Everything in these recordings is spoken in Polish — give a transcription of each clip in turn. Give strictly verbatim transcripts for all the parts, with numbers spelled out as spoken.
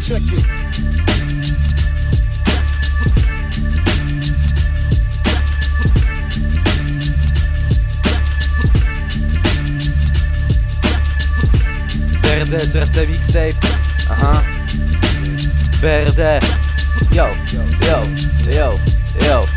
check it. B R D, serce mixtape. Aha. B R D. Yo, yo, yo, yo.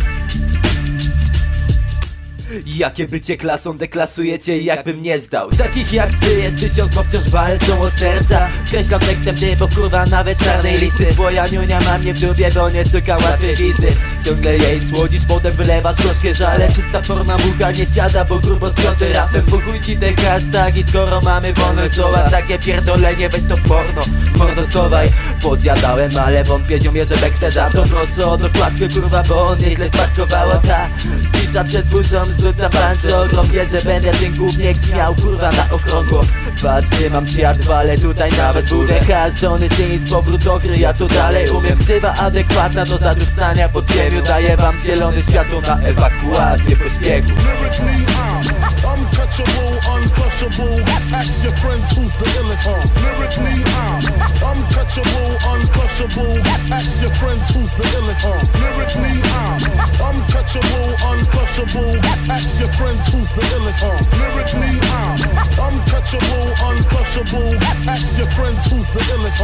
Jakie bycie klasą deklasujecie, jakbym nie zdał. Takich jak ty jest tysiąc, bo wciąż walczą o serca. Skreślam tekstem ty, bo kurwa nawet czarnej listy. Twoja niunia ma mnie w dupie, bo nie szukam łatwej listy. Ciągle jej słodzisz, potem wylewasz gorzkie żale. Czysta porna bucha nie siada, bo grubo skąty rapem. Pokój ci te hashtagi, skoro mamy wolne słowa. Takie pierdolenie, weź to porno, mordo schowaj. Pozjadałem, ale wątpię, ziomie, że bektę za to. Proszę o dokładkę, kurwa, bo on nieźle spadkowała ta cisza przed burzą. Rzuca pancho, ogromnie, że będę ten gówniek śmiał, kurwa, na okrągło. Patrz, nie mam światła, ale tutaj nawet budę. Każdony syn z powrót do gry, ja tu dalej umiem. Ksywa adekwatna do zadrzucania pod ziemią. Daję wam zielone światło na ewakuację pośpiechu. Untouchable, uncrushable. Ask your friends who's the illest. Lyrically, I'm untouchable, uncrushable. Ask your friends who's the illest. Lyrically, I'm untouchable, uncrushable. Ask your friends who's the illest. Lyrically, I'm untouchable, uncrushable. Ask your friends who's the illest.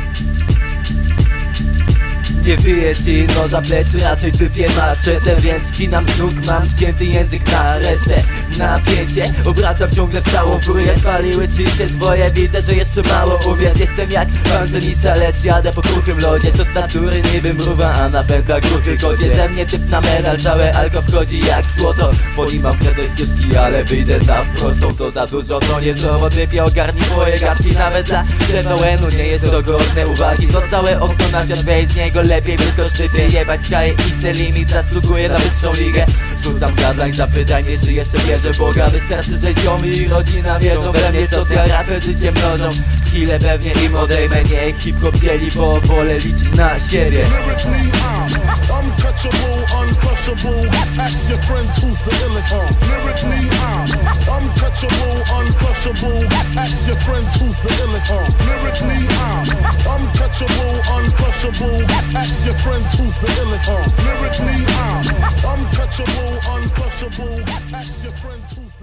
Nie wyje ci noża plecy, raczej typie maczetę. Więc cinam z nóg, mam cięty język na resztę. Napięcie obracam ciągle stałą furię. Spaliły ci się zwoje, widzę, że jeszcze mało uwierz. Jestem jak ewangelista, lecz jadę po kruchym lodzie. Co z natury niby mruwa, a na pętlach kruchy kocie. Ze mnie typ na medal, całe alko wchodzi jak złoto. Polimam kredę ścieżki, ale wyjdę na prostą. Co za dużo, to niezdrowo typie, ogarnij swoje gadki. Nawet dla T V N-u nie jest to godne uwagi. To całe okno na świat, weź z niego lepiej wyskocz typie. Jebać skaje i styl limit, zasługuje na wyższą ligę. Rzucam gadlań, zapytaj mnie, czy jeszcze wierzę w Boga. Wystarczy, że ziomy i rodzina wierzą we mnie, co dnia raperzy się mnożą. Skille pewnie im odejmę, niech hip-hop dzieli, bo wolę liczyć na siebie. Untouchable, uncrushable. Ask your friends who's the illest. Lyrically, I'm untouchable, uncrushable. Ask your friends who's the illest. Lyrically, I'm untouchable, uncrushable. Ask your friends who's the illest. Lyrically, I'm untouchable, uncrushable. Ask your friends who's